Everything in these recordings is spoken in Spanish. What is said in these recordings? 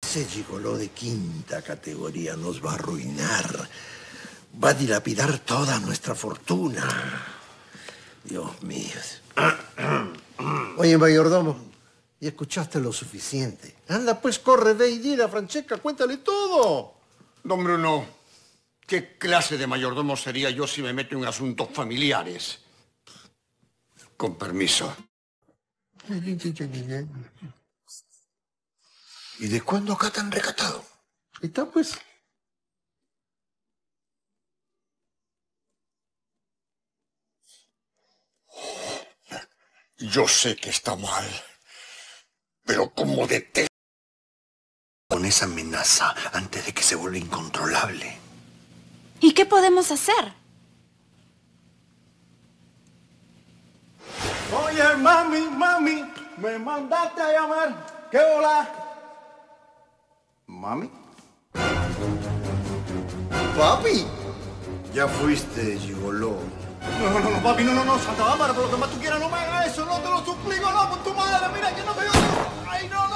Ese gigoló de quinta categoría nos va a arruinar. Va a dilapidar toda nuestra fortuna. Dios mío. Oye, mayordomo, ya escuchaste lo suficiente. Anda, pues, corre, ve y dile a Francesca, cuéntale todo. Don Bruno, ¿qué clase de mayordomo sería yo si me meto en asuntos familiares? Con permiso. ¿Y de cuándo acá tan recatado? Está, pues. Yo sé que está mal, pero como detesto con esa amenaza antes de que se vuelva incontrolable. ¿Y qué podemos hacer? Oye, mami, me mandaste a llamar. ¿Qué hola? ¿Mami? Papi, ya fuiste, gigoló. No, papi, no, Santa Bárbara, por lo que más tú quieras, no me hagas eso, no te lo suplico, no, por tu madre, mira que no te... Ay, no.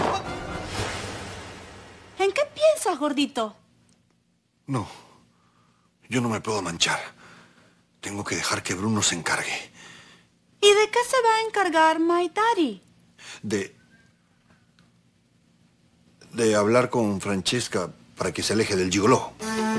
¿En qué piensas, gordito? No, yo no me puedo manchar. Tengo que dejar que Bruno se encargue. ¿Y de qué se va a encargar my daddy? De hablar con Francesca para que se aleje del gigoló.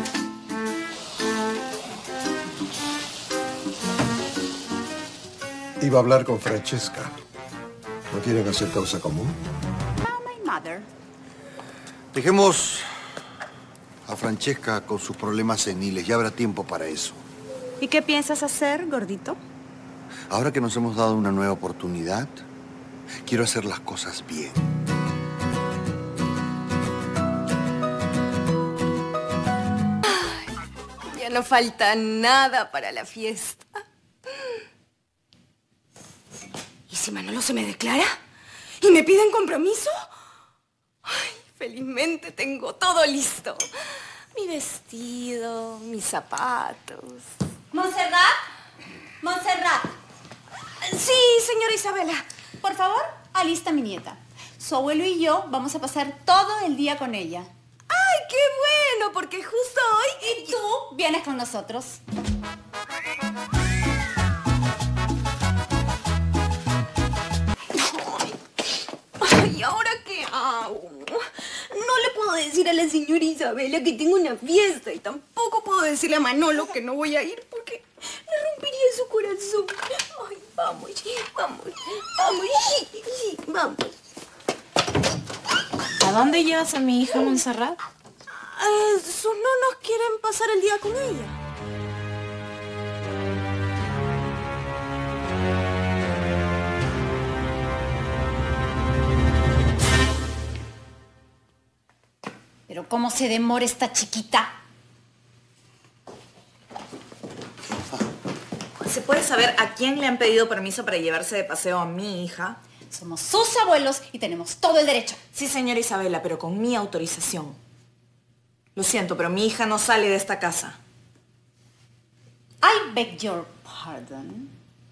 Iba a hablar con Francesca. ¿No quieren hacer causa común? My mother. Dejemos a Francesca con sus problemas seniles. Ya habrá tiempo para eso. ¿Y qué piensas hacer, gordito? Ahora que nos hemos dado una nueva oportunidad, quiero hacer las cosas bien. Ay, ya no falta nada para la fiesta. ¿Y si Manolo se me declara? ¿Y me piden compromiso? Ay, felizmente tengo todo listo. Mi vestido, mis zapatos. ¿Montserrat? ¡Montserrat! Sí, señora Isabela. Por favor, alista a mi nieta. Su abuelo y yo vamos a pasar todo el día con ella. ¡Ay, qué bueno! Porque justo hoy... Y tú vienes con nosotros. Ay, ¿ahora qué hago? No le puedo decir a la señora Isabela que tengo una fiesta y tampoco puedo decirle a Manolo que no voy a ir porque le rompería su corazón. Ay, vamos, sí, vamos. ¿A dónde llevas a mi hija, Montserrat? Sus nonos quieren pasar el día con ella. Pero ¿cómo se demora esta chiquita? ¿Se puede saber a quién le han pedido permiso para llevarse de paseo a mi hija? Somos sus abuelos y tenemos todo el derecho. Sí, señora Isabela, pero con mi autorización. Lo siento, pero mi hija no sale de esta casa. I beg your pardon.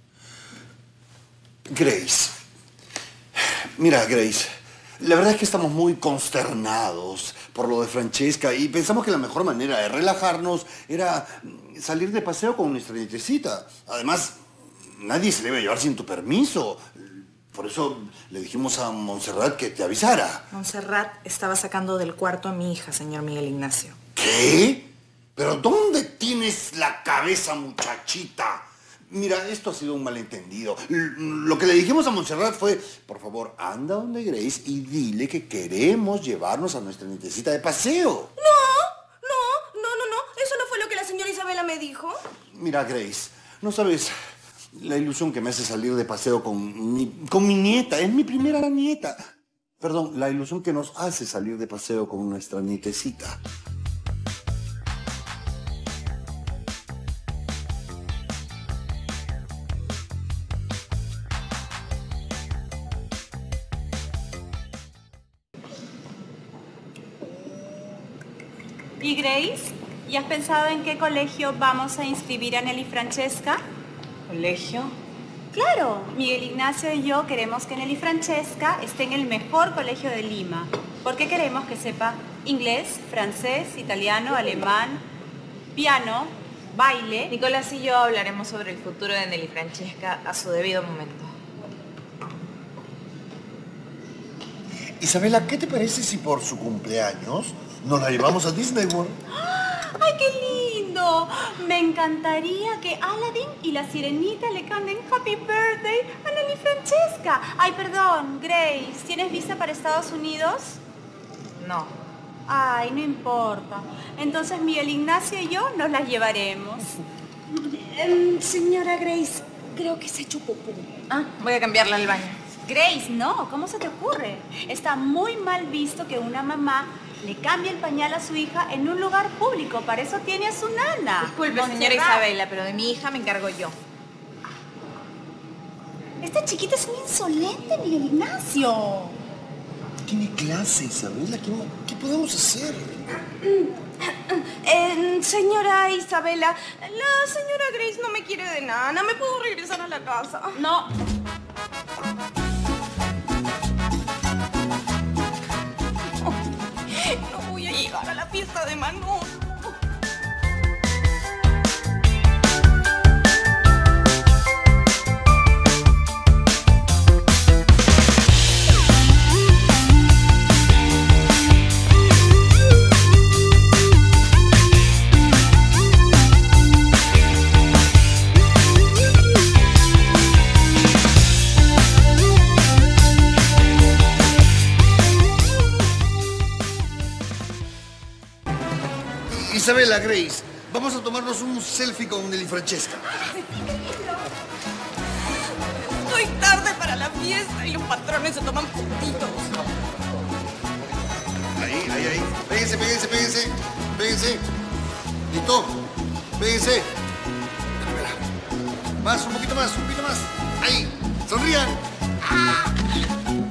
Grace. Mira, Grace. La verdad es que estamos muy consternados por lo de Francesca y pensamos que la mejor manera de relajarnos era salir de paseo con nuestra nietecita. Además, nadie se le iba a llevar sin tu permiso. Por eso le dijimos a Montserrat que te avisara. Montserrat estaba sacando del cuarto a mi hija, señor Miguel Ignacio. ¿Qué? ¿Pero dónde tienes la cabeza, muchachita? Mira, esto ha sido un malentendido. Lo que le dijimos a Montserrat fue, por favor, anda donde Grace y dile que queremos llevarnos a nuestra nietecita de paseo. No. Eso no fue lo que la señora Isabela me dijo. Mira, Grace, no sabes la ilusión que me hace salir de paseo con mi nieta. Es mi primera nieta. Perdón, la ilusión que nos hace salir de paseo con nuestra nietecita. ¿Y Grace? ¿Ya has pensado en qué colegio vamos a inscribir a Nelly Francesca? ¿Colegio? Claro, Miguel Ignacio y yo queremos que Nelly Francesca esté en el mejor colegio de Lima. porque queremos que sepa inglés, francés, italiano, alemán, piano, baile. Nicolás y yo hablaremos sobre el futuro de Nelly Francesca a su debido momento. Isabela, ¿qué te parece si por su cumpleaños nos la llevamos a Disney World? ¡Ay, qué lindo! Me encantaría que Aladdin y la Sirenita le canten Happy Birthday a Nelly Francesca. Ay, perdón, Grace, ¿tienes visa para Estados Unidos? No. Ay, no importa. Entonces Miguel Ignacio y yo nos las llevaremos. Señora Grace, creo que se echó popó. Ah, voy a cambiarla al baño. Grace, no, ¿cómo se te ocurre? Está muy mal visto que una mamá le cambie el pañal a su hija en un lugar público. Para eso tiene a su nana. Disculpe, señora Isabela, pero de mi hija me encargo yo. Esta chiquita es un insolente, Miguel Ignacio. Tiene clase, Isabela. ¿Qué podemos hacer? Señora Isabela, la señora Grace no me quiere de nana. ¿Me puedo regresar a la casa? No. No voy a llegar a la fiesta de Manolo. Isabela, Grace, vamos a tomarnos un selfie con Nelly Francesca. Estoy tarde para la fiesta y los patrones se toman puntitos. Ahí. Péguense. ¿Listo? Péguense. Espera. Más, un poquito más. Ahí. Sonrían. ¡Ah!